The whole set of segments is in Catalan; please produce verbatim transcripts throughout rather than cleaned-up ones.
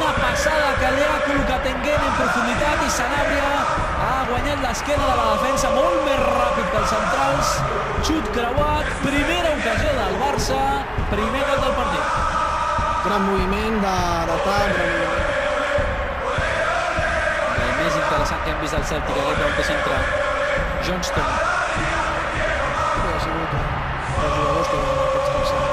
Quina passada que li ha col·locat Enguén en profunditat, i Sanabria ha guanyat l'esquena de la defensa molt més ràpid que els centrals. Xut creuat, primera ocasió del Barça, primer gol del partit. Gran moviment d'atac, gran moviment. El més interessant que hem vist al Celtic, aquest del que s'entra Johnston. Ha sigut un dels jugadors que aquests pensen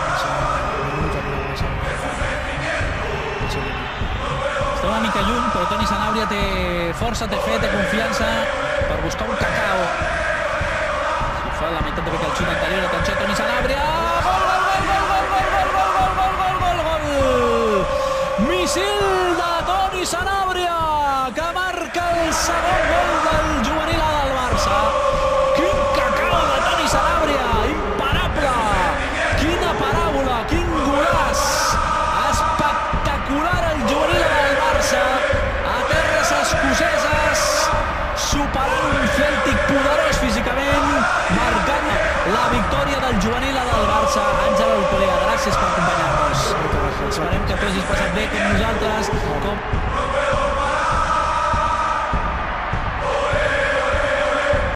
Està una mica lluny, però Toni Sanabria té força, té fe, té confiança per buscar un cacao. Si fa la meitat de picar el xut anterior, atenció, Toni Sanabria! Gol, gol, gol, gol, gol, gol, gol, gol, gol, gol, gol, gol! Missil de Toni Sanabria, que marca el segon gol del juvenil del Barça. Quin cacao de Toni Sanabria, imparable! Quina paràbola, quin golaç! Espectacular el juvenil del Barça, a terres escoceses, superant un Celtic poderós físicament, marcant la victòria del juvenil del Barça. Àngel Alcolea, gràcies per acompanyar-nos. Esperem que t'ho hagis passat bé com nosaltres. Com...